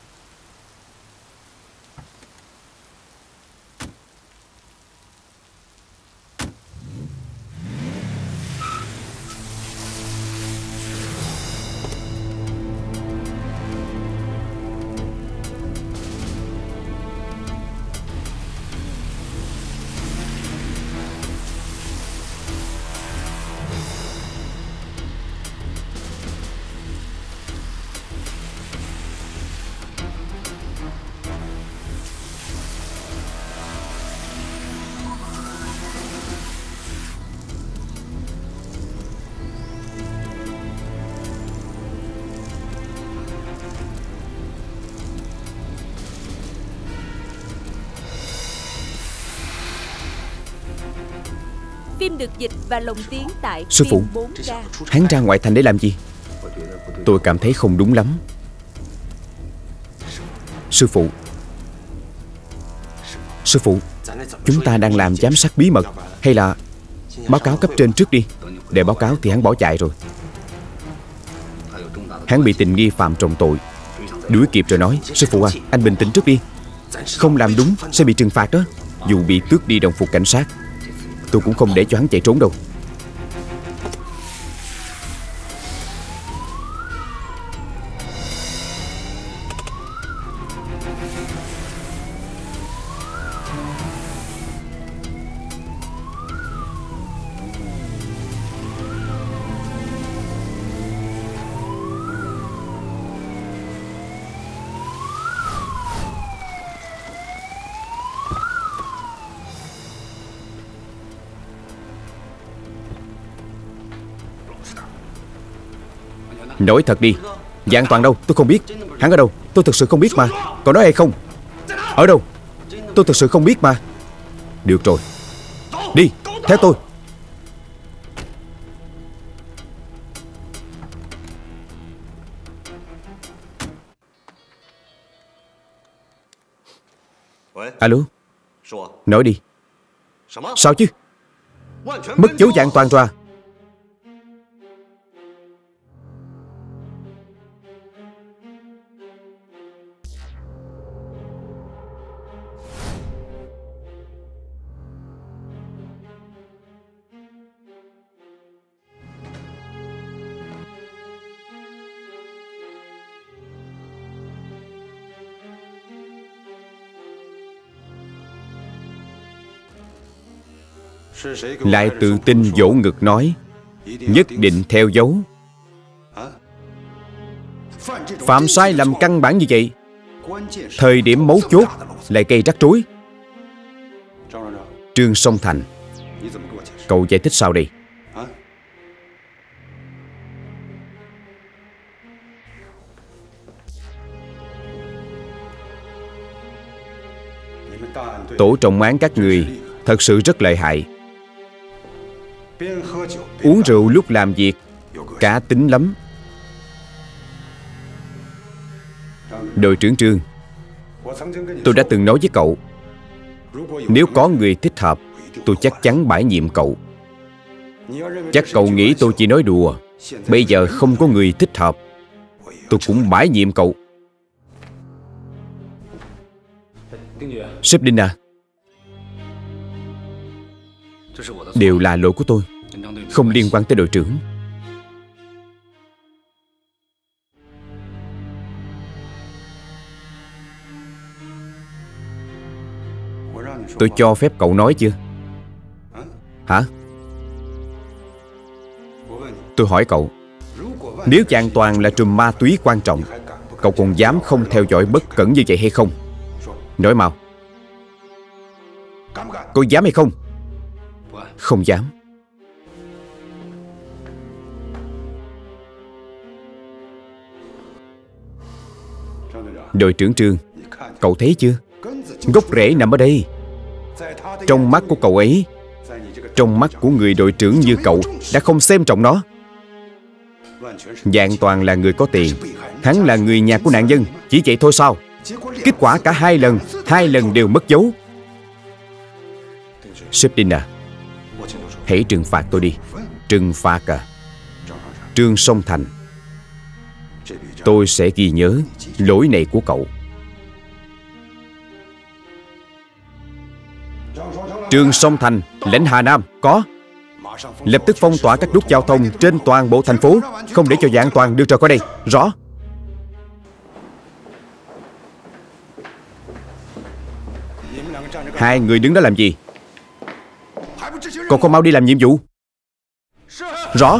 Speaker 2: Phim được dịch và lồng tiếng tại
Speaker 1: Sư phụ,
Speaker 2: phim 4K.
Speaker 1: hắn ra ngoại thành để làm gì? Tôi cảm thấy không đúng lắm. Sư phụ, sư phụ, chúng ta đang làm giám sát bí mật, hay là báo cáo cấp trên trước đi. Để báo cáo thì hắn bỏ chạy rồi. Hắn bị tình nghi phạm trọng tội. Đuổi kịp rồi nói: sư phụ à, anh bình tĩnh trước đi. Không làm đúng sẽ bị trừng phạt đó. Dù bị tước đi đồng phục cảnh sát, tôi cũng không để cho hắn chạy trốn đâu. Nói thật đi, Giang Toàn đâu? Tôi không biết. Hắn ở đâu? Tôi thực sự không biết mà. Có nói hay không? Ở đâu? Tôi thực sự không biết mà. Được rồi, đi, theo tôi. Alo, nói đi. Sao chứ? Mất dấu Giang Toàn rồi à? Lại tự tin vỗ ngực nói nhất định theo dấu. Phạm sai lầm căn bản như vậy, thời điểm mấu chốt lại gây rắc rối. Trương Song Thành, cậu giải thích sao đây? Tổ trọng án các người thật sự rất lợi hại. Uống rượu lúc làm việc, cá tính lắm. Đội trưởng Trương, tôi đã từng nói với cậu, nếu có người thích hợp, tôi chắc chắn bãi nhiệm cậu. Chắc cậu nghĩ tôi chỉ nói đùa. Bây giờ không có người thích hợp, tôi cũng bãi nhiệm cậu. Sếp Đinh à, đều là lỗi của tôi, không liên quan tới đội trưởng. Tôi cho phép cậu nói chưa? Hả? Tôi hỏi cậu, nếu Vạn Toàn là trùm ma túy quan trọng, cậu còn dám không theo dõi bất cẩn như vậy hay không? Nói mau. Cậu dám hay không? Không dám. Đội trưởng Trương, cậu thấy chưa? Gốc rễ nằm ở đây. Trong mắt của cậu ấy, trong mắt của người đội trưởng như cậu, đã không xem trọng nó. Vạn Toàn là người có tiền, hắn là người nhà của nạn nhân, chỉ vậy thôi sao? Kết quả cả hai lần đều mất dấu. Sếp Đinh à, hãy trừng phạt tôi đi. Trừng phạt à? Trương Song Thành, tôi sẽ ghi nhớ lỗi này của cậu. Trương Song Thành, lãnh Hà Nam, có. Lập tức phong tỏa các nút giao thông trên toàn bộ thành phố, không để cho Vạn Toàn đưa ra khỏi đây. Rõ. Hai người đứng đó làm gì? Còn không mau đi làm nhiệm vụ. Rõ.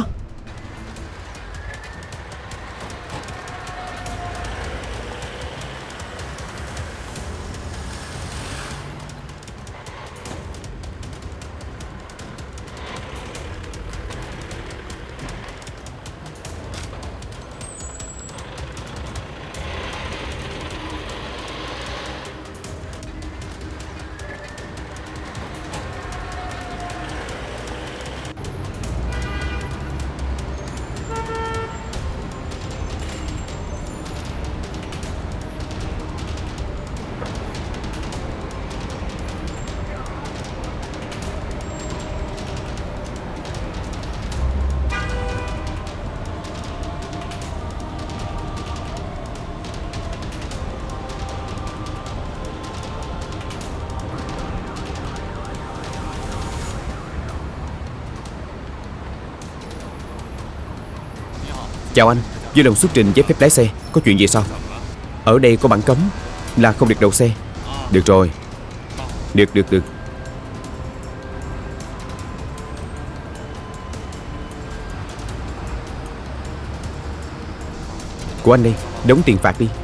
Speaker 1: Chào anh, vui lòng xuất trình giấy phép lái xe. Có chuyện gì sao? Ở đây có bảng cấm là không được đậu xe. Được rồi. Được. Của anh đây, đóng tiền phạt đi.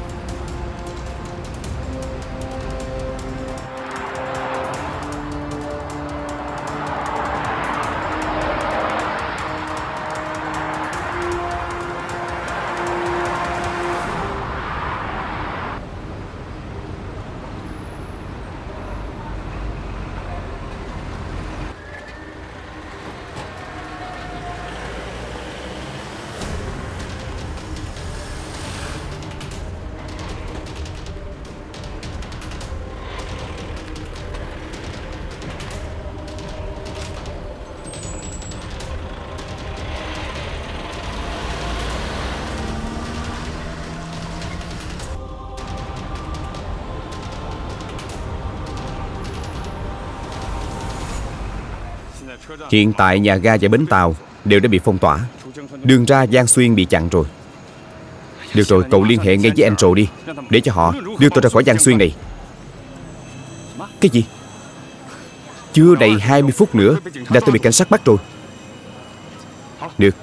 Speaker 1: Hiện tại nhà ga và bến tàu đều đã bị phong tỏa. Đường ra Giang Xuyên bị chặn rồi. Được rồi, cậu liên hệ ngay với Andrew đi, để cho họ đưa tôi ra khỏi Giang Xuyên này. Cái gì? Chưa đầy 20 phút nữa là tôi bị cảnh sát bắt rồi. Được.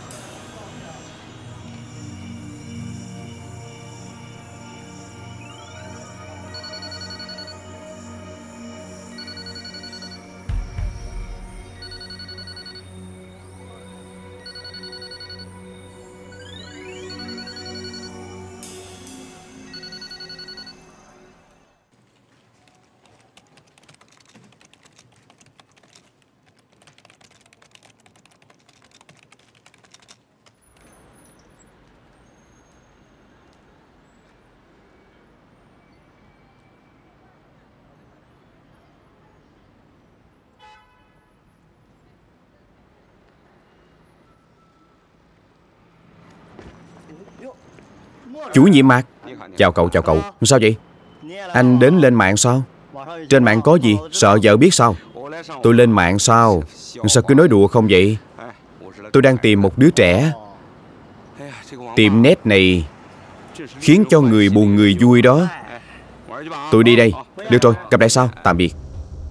Speaker 1: Chủ nhiệm Mạc. Chào cậu. Sao vậy? Anh đến lên mạng sao? Trên mạng có gì? Sợ vợ biết sao? Tôi lên mạng sao? Sao cứ nói đùa không vậy? Tôi đang tìm một đứa trẻ. Tiệm net này khiến cho người buồn người vui đó. Tôi đi đây. Được rồi, gặp lại sau. Tạm biệt.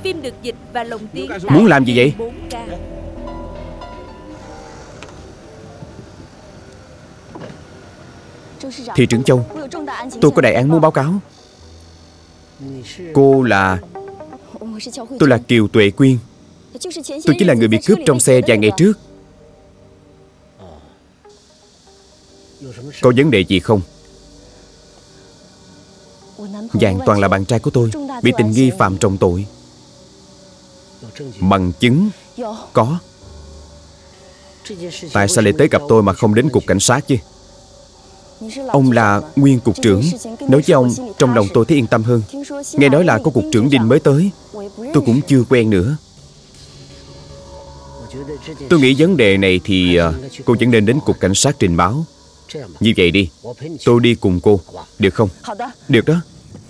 Speaker 2: Phim được dịch và lồng tiếng tại
Speaker 1: Muốn làm gì vậy?
Speaker 2: phim 4K.
Speaker 1: Thị trưởng Châu, tôi có đại án muốn báo cáo. Cô là... Tôi là Kiều Tuệ Quyên. Tôi chính là người bị cướp trong xe vài ngày trước. Có vấn đề gì không? Vạn Toàn là bạn trai của tôi, bị tình nghi phạm trọng tội. Bằng chứng có. Tại sao lại tới gặp tôi mà không đến cục cảnh sát chứ? Ông là nguyên cục trưởng. Nói với ông, trong lòng tôi thấy yên tâm hơn. Nghe nói là có cục trưởng Đinh mới tới, tôi cũng chưa quen nữa. Tôi nghĩ vấn đề này thì cô vẫn nên đến cục cảnh sát trình báo. Như vậy đi, tôi đi cùng cô, được không? Được đó.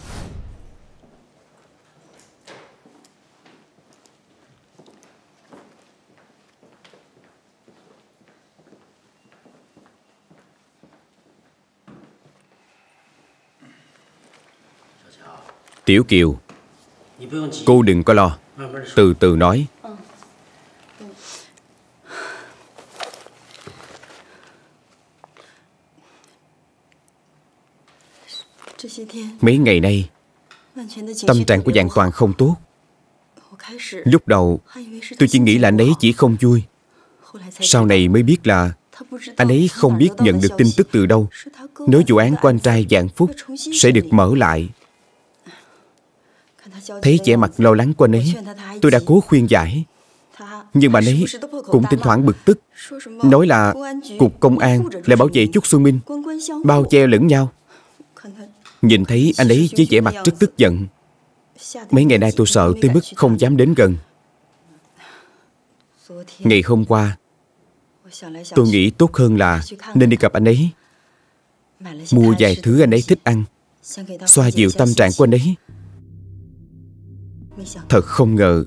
Speaker 1: Tiểu Kiều, cô đừng có lo, từ từ nói. Mấy ngày nay, tâm trạng của Vạn Toàn không tốt. Lúc đầu, tôi chỉ nghĩ là anh ấy chỉ không vui. Sau này mới biết là anh ấy không biết nhận được tin tức từ đâu, nói vụ án của anh trai Vạn Phúc sẽ được mở lại. Thấy vẻ mặt lo lắng của anh ấy, tôi đã cố khuyên giải. Nhưng mà anh ấy cũng thỉnh thoảng bực tức, nói là cục công an lại bảo vệ Chúc Xuân Minh, bao che lẫn nhau. Nhìn thấy anh ấy với vẻ mặt rất tức giận, mấy ngày nay tôi sợ tới mức không dám đến gần. Ngày hôm qua, tôi nghĩ tốt hơn là nên đi gặp anh ấy, mua vài thứ anh ấy thích ăn, xoa dịu tâm trạng của anh ấy. Thật không ngờ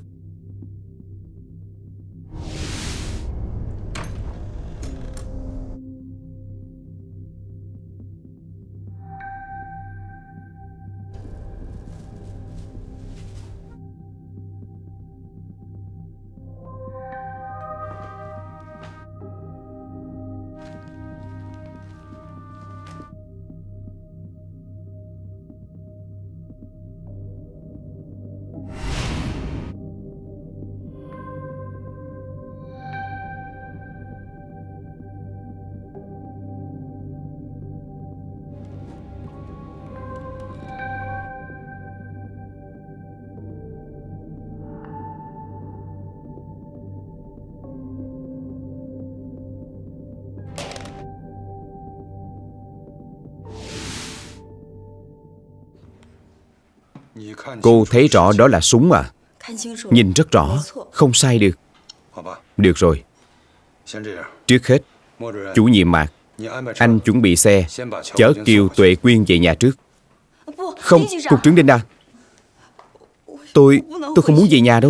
Speaker 1: cô thấy rõ đó là súng à? Nhìn rất rõ, không sai được. Được rồi. Trước hết, chủ nhiệm Mạc, anh chuẩn bị xe chở Kiều Tuệ Quyên về nhà trước. Không, cục trưởng Đinh à, Tôi không muốn về nhà đâu.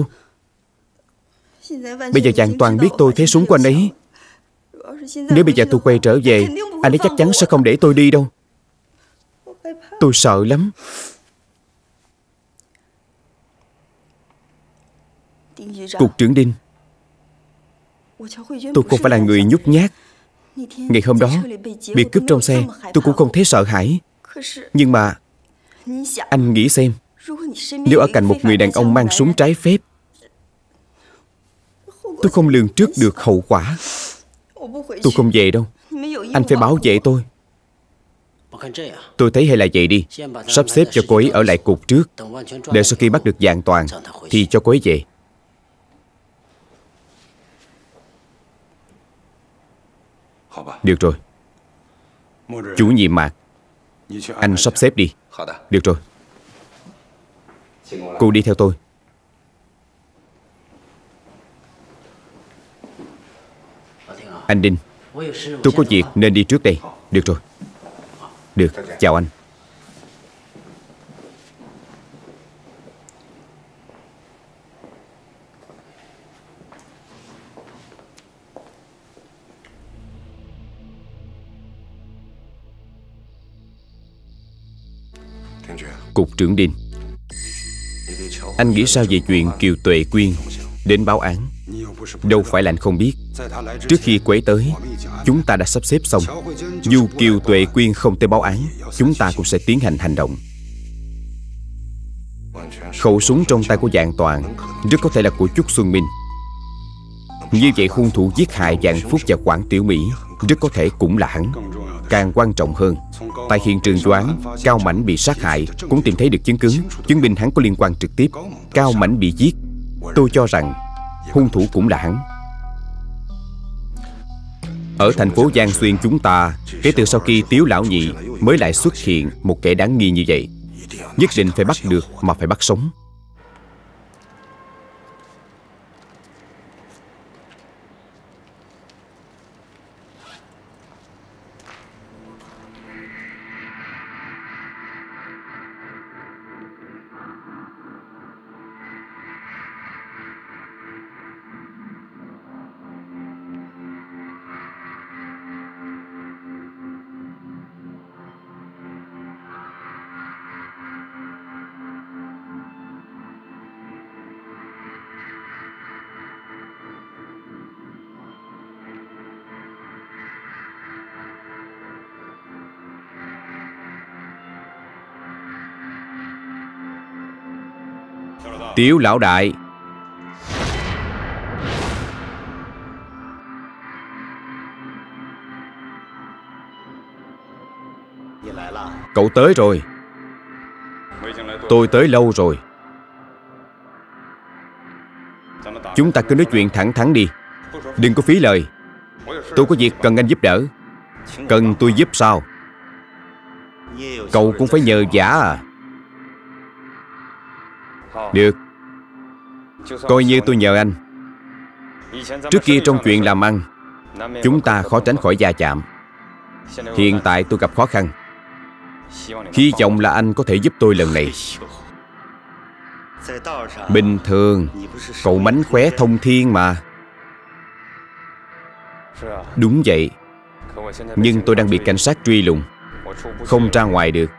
Speaker 1: Bây giờ Vạn Toàn biết tôi thấy súng của anh ấy. Nếu bây giờ tôi quay trở về, anh ấy chắc chắn sẽ không để tôi đi đâu. Tôi sợ lắm. Cục trưởng Đinh, tôi không phải là người nhút nhát. Ngày hôm đó bị cướp trong xe, tôi cũng không thấy sợ hãi. Nhưng mà anh nghĩ xem, nếu ở cạnh một người đàn ông mang súng trái phép, tôi không lường trước được hậu quả. Tôi không về đâu. Anh phải bảo vệ tôi. Tôi thấy hay là vậy đi, sắp xếp cho cô ấy ở lại cục trước, để sau khi bắt được Vạn Toàn thì cho cô ấy về. Được rồi. Chủ nhiệm Mạc, anh sắp xếp đi. Được rồi. Cô đi theo tôi. Anh Đinh, tôi có việc nên đi trước đây. Được rồi. Được, chào anh. Cục trưởng Đinh, Anh nghĩ sao về chuyện Kiều Tuệ Quyên đến báo án? Đâu phải là anh không biết. Trước khi cô ấy tới, chúng ta đã sắp xếp xong. Dù Kiều Tuệ Quyên không tới báo án, chúng ta cũng sẽ tiến hành hành động. Khẩu súng trong tay của Vạn Toàn rất có thể là của Chúc Xuân Minh. Như vậy hung thủ giết hại Vạn Phúc và Quản Tiểu Mỹ rất có thể cũng là hắn. Càng quan trọng hơn, tại hiện trường vụ án, Cao Mãnh bị sát hại cũng tìm thấy được chứng cứ chứng minh hắn có liên quan trực tiếp. Cao Mãnh bị giết, tôi cho rằng hung thủ cũng là hắn. Ở thành phố Giang Xuyên chúng ta, kể từ sau khi Tiếu lão nhị mới lại xuất hiện một kẻ đáng nghi như vậy. Nhất định phải bắt được mà phải bắt sống. Tiếu lão đại, cậu tới rồi. Tôi tới lâu rồi. Chúng ta cứ nói chuyện thẳng thắn đi, đừng có phí lời. Tôi có việc cần anh giúp đỡ. Cần tôi giúp sao? Cậu cũng phải nhờ vả à? Được, coi như tôi nhờ anh. Trước kia trong chuyện làm ăn, chúng ta khó tránh khỏi va chạm. Hiện tại tôi gặp khó khăn, hy vọng là anh có thể giúp tôi lần này. Bình thường cậu mánh khóe thông thiên mà. Đúng vậy, nhưng tôi đang bị cảnh sát truy lùng, không ra ngoài được.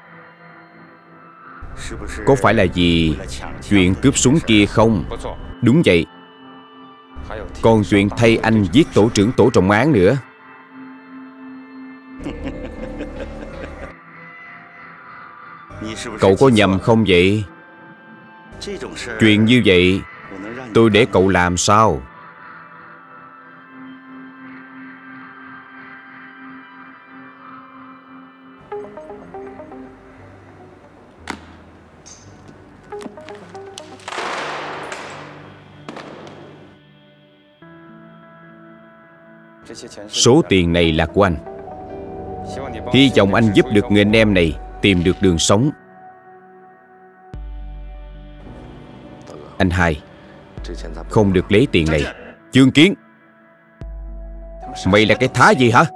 Speaker 1: Có phải là vì chuyện cướp súng kia không? Đúng vậy. Còn chuyện thay anh giết tổ trưởng tổ trọng án nữa. Cậu có nhầm không vậy? Chuyện như vậy tôi để cậu làm sao? Số tiền này là của anh. Hy vọng anh giúp được người anh em này tìm được đường sống. Anh hai, không được lấy tiền này. Chương Kiến, mày là cái thá gì hả?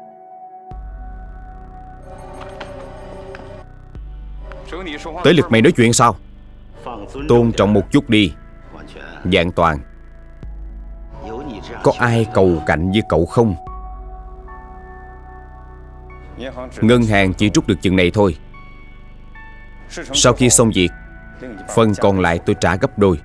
Speaker 1: Tới lượt mày nói chuyện sao? Tôn trọng một chút đi. Vạn Toàn, có ai cầu cạnh như cậu không? Ngân hàng chỉ rút được chừng này thôi. Sau khi xong việc, phần còn lại tôi trả gấp đôi.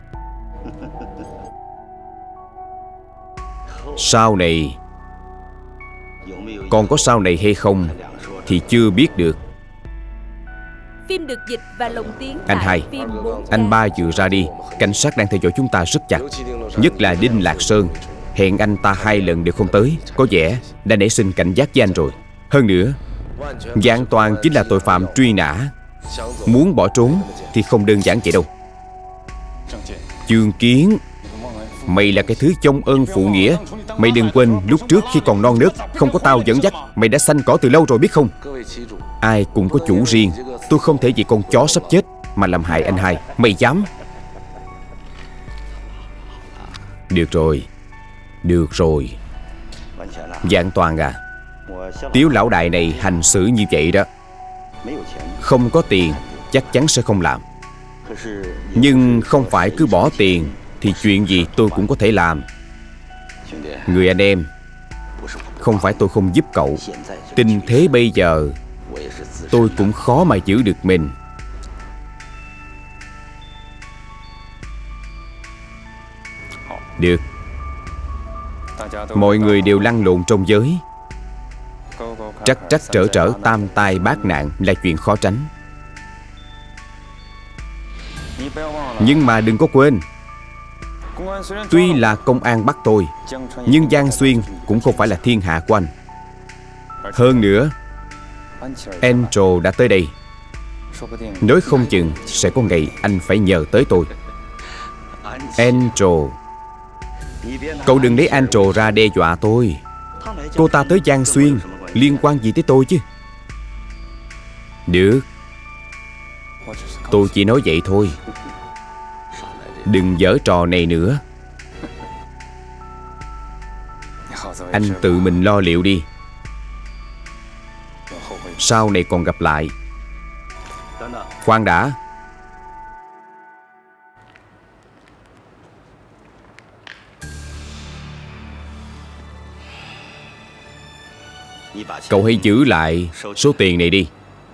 Speaker 1: Sau này, còn có sau này hay không thì chưa biết được.
Speaker 2: Phim được dịch và lồng tiếng
Speaker 1: Anh hai,
Speaker 2: phim 4K.
Speaker 1: anh ba vừa ra đi, cảnh sát đang theo dõi chúng ta rất chặt. Nhất là Đinh Lạc Sơn, hẹn anh ta 2 lần đều không tới. Có vẻ đã nảy sinh cảnh giác với anh rồi. Hơn nữa, Vạn Toàn chính là tội phạm truy nã. Muốn bỏ trốn thì không đơn giản vậy đâu. Chương Kiến, mày là cái thứ trong ơn phụ nghĩa. Mày đừng quên lúc trước khi còn non nớt, không có tao dẫn dắt, mày đã xanh cỏ từ lâu rồi biết không? Ai cũng có chủ riêng. Tôi không thể vì con chó sắp chết mà làm hại anh hai. Mày dám? Được rồi, được rồi. Vạn Toàn à, Tiếu lão đại này hành xử như vậy đó. Không có tiền chắc chắn sẽ không làm. Nhưng không phải cứ bỏ tiền thì chuyện gì tôi cũng có thể làm. Người anh em, không phải tôi không giúp cậu. Tình thế bây giờ tôi cũng khó mà giữ được mình. Được. Mọi người đều lăn lộn trong giới, trắc trắc trở trở, tam tai bát nạn là chuyện khó tránh. Nhưng mà đừng có quên, tuy là công an bắt tôi, nhưng Giang Xuyên cũng không phải là thiên hạ của anh. Hơn nữa, Angel đã tới đây, nói không chừng sẽ có ngày anh phải nhờ tới tôi. Angel, cậu đừng lấy Angel ra đe dọa tôi. Cô ta tới Giang Xuyên liên quan gì tới tôi chứ? Được, tôi chỉ nói vậy thôi. Đừng giở trò này nữa. Anh tự mình lo liệu đi, sau này còn gặp lại. Khoan đã. Cậu hãy giữ lại số tiền này đi.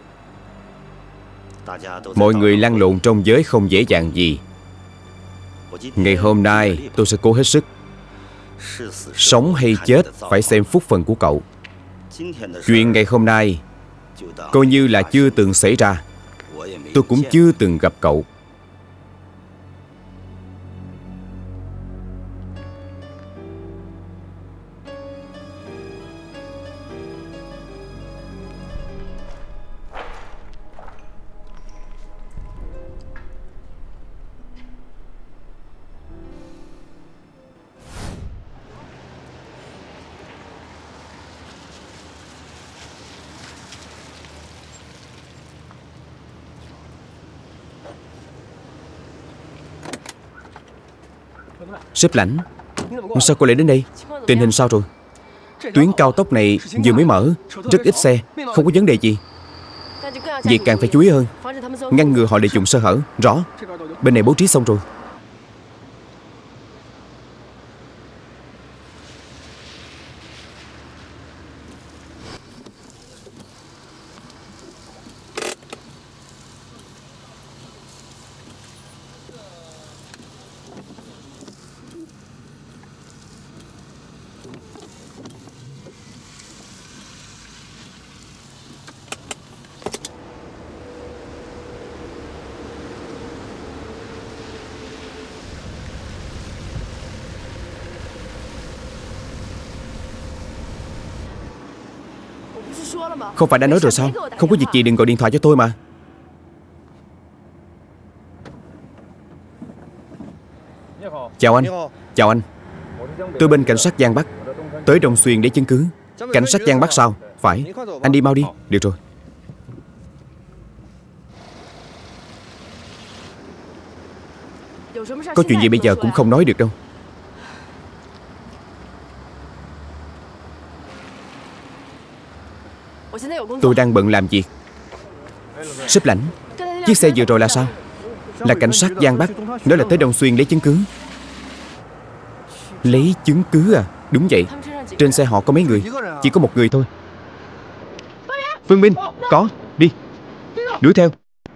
Speaker 1: Mọi người lăn lộn trong giới không dễ dàng gì. Ngày hôm nay tôi sẽ cố hết sức. Sống hay chết phải xem phúc phần của cậu. Chuyện ngày hôm nay coi như là chưa từng xảy ra. Tôi cũng chưa từng gặp cậu. Sếp Lãnh, sao cô lại đến đây? Tình hình sao rồi? Tuyến cao tốc này vừa mới mở, rất ít xe, không có vấn đề gì. Vậy càng phải chú ý hơn, ngăn ngừa họ lợi dụng sơ hở. Rõ. Bên này bố trí xong rồi. Không phải đã nói rồi sao? Không có việc gì đừng gọi điện thoại cho tôi mà. Chào anh. Chào anh. Tôi bên cảnh sát Giang Bắc, tới Đông Xuyên để chứng cứ. Cảnh sát Giang Bắc sao? Phải. Anh đi mau đi. Được rồi. Có chuyện gì bây giờ cũng không nói được đâu. Tôi đang bận làm việc. Sếp Lãnh, chiếc xe vừa rồi là sao? Là cảnh sát Giang Bắc, nói là tới Đông Xuyên lấy chứng cứ. Lấy chứng cứ à? Đúng vậy. Trên xe họ có mấy người? Chỉ có một người thôi. Phương Minh, có. Đi. Đuổi theo.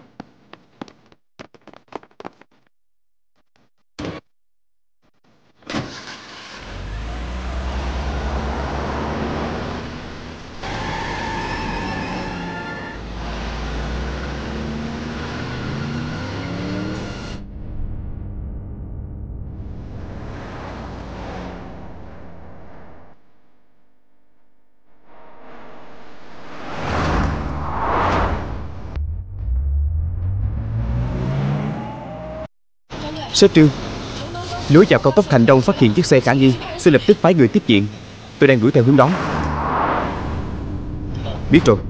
Speaker 1: Sếp Trương, lối vào cao tốc Thành Đông phát hiện chiếc xe khả nghi, xin lập tức phái người tiếp viện. Tôi đang đuổi theo hướng đó. Biết rồi.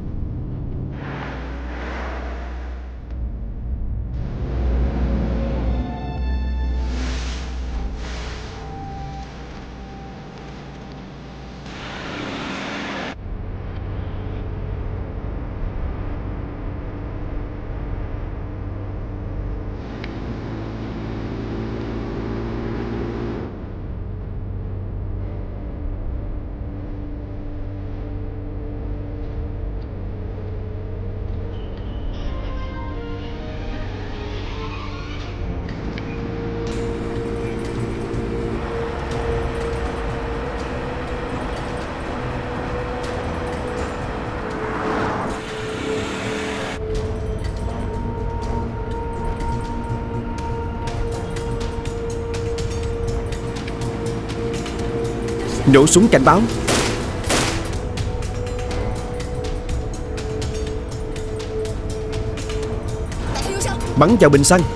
Speaker 1: Nổ súng cảnh báo. Bắn vào bình xăng.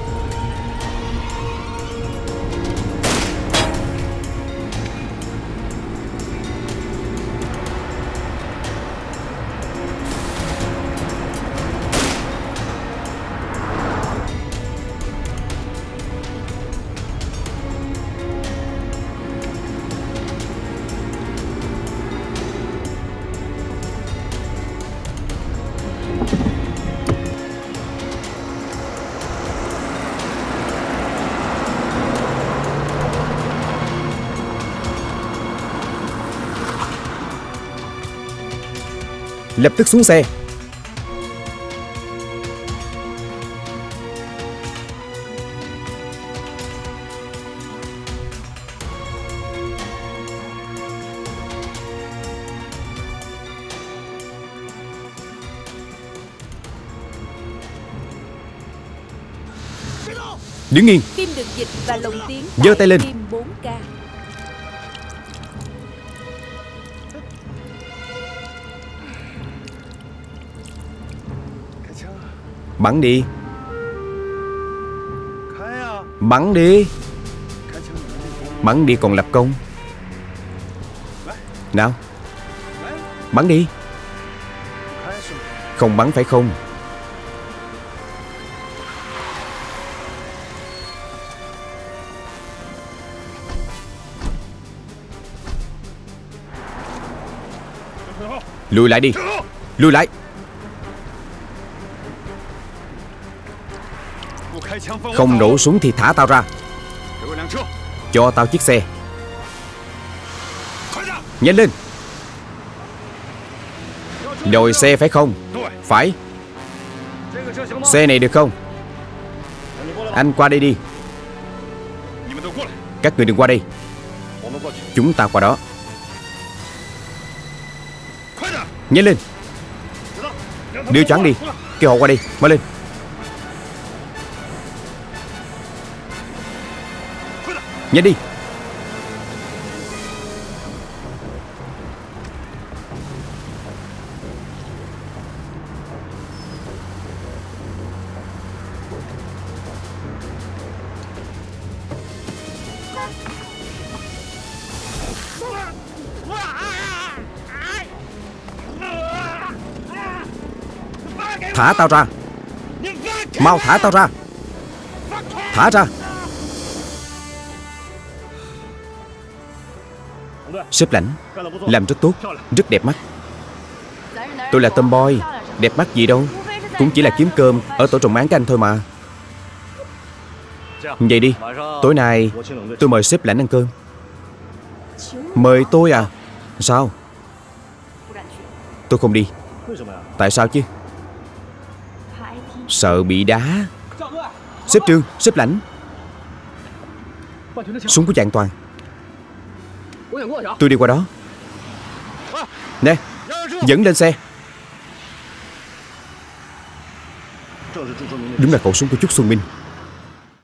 Speaker 1: Lập tức xuống xe. Đứng yên.
Speaker 2: Phim được dịch và lồng tiếng
Speaker 1: Giơ
Speaker 2: tại
Speaker 1: tay lên.
Speaker 2: phim 4K.
Speaker 1: Bắn đi. Bắn đi. Bắn đi còn lập công. Nào, bắn đi. Không bắn phải không? Lùi lại đi. Lùi lại. Không nổ súng thì thả tao ra. Cho tao chiếc xe. Nhanh lên. Đòi xe phải không? Phải. Xe này được không? Anh qua đây đi. Các người đừng qua đây. Chúng ta qua đó. Nhanh lên. Đưa cho hắn đi. Kêu họ qua đây. Mau lên. Nhanh đi. Thả tao ra. Mau thả tao ra. Thả ra. Sếp Lãnh làm rất tốt, rất đẹp mắt. Tôi là tomboy, đẹp mắt gì đâu. Cũng chỉ là kiếm cơm ở tổ trồng án của anh thôi mà. Vậy đi, tối nay tôi mời sếp Lãnh ăn cơm. Mời tôi à? Sao? Tôi không đi. Tại sao chứ? Sợ bị đá. Sếp Trương, sếp Lãnh. Súng của chàng Toàn. Tôi đi qua đó. Nè, dẫn lên xe. Đúng là khẩu súng của Trúc Xuân Minh.